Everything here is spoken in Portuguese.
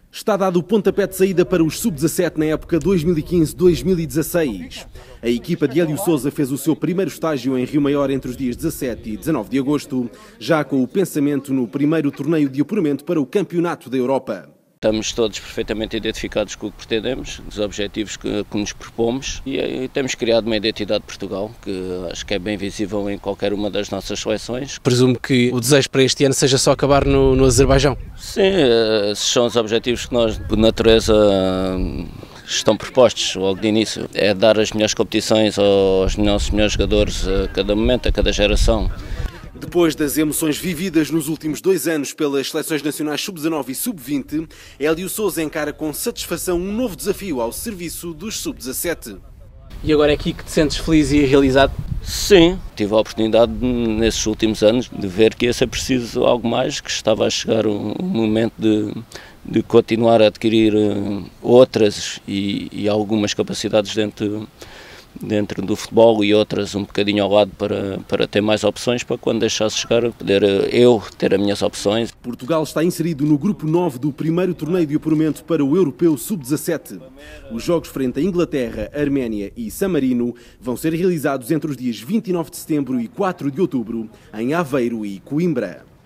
Está dado o pontapé de saída para os sub-17 na época 2015-2016. A equipa de Hélio Sousa fez o seu primeiro estágio em Rio Maior entre os dias 17 e 19 de agosto, já com o pensamento no primeiro torneio de apuramento para o Campeonato da Europa. Estamos todos perfeitamente identificados com o que pretendemos, os objetivos que nos propomos e temos criado uma identidade de Portugal que acho que é bem visível em qualquer uma das nossas seleções. Presumo que o desejo para este ano seja só acabar no Azerbaijão? Sim, esses são os objetivos que nós, por natureza, estão propostos logo de início. É dar as melhores competições aos nossos melhores jogadores a cada momento, a cada geração. Depois das emoções vividas nos últimos 2 anos pelas seleções nacionais sub-19 e sub-20, Hélio Sousa encara com satisfação um novo desafio ao serviço dos sub-17. E agora é aqui que te sentes feliz e realizado? Sim, tive a oportunidade nesses últimos anos de ver que ia ser preciso algo mais, que estava a chegar um momento de continuar a adquirir outras e algumas capacidades dentro do futebol e outras um bocadinho ao lado para ter mais opções, para quando deixasse chegar poder eu ter as minhas opções. Portugal está inserido no grupo 9 do primeiro torneio de apuramento para o Europeu Sub-17. Os jogos frente a Inglaterra, Arménia e San Marino vão ser realizados entre os dias 29 de setembro e 4 de outubro em Aveiro e Coimbra.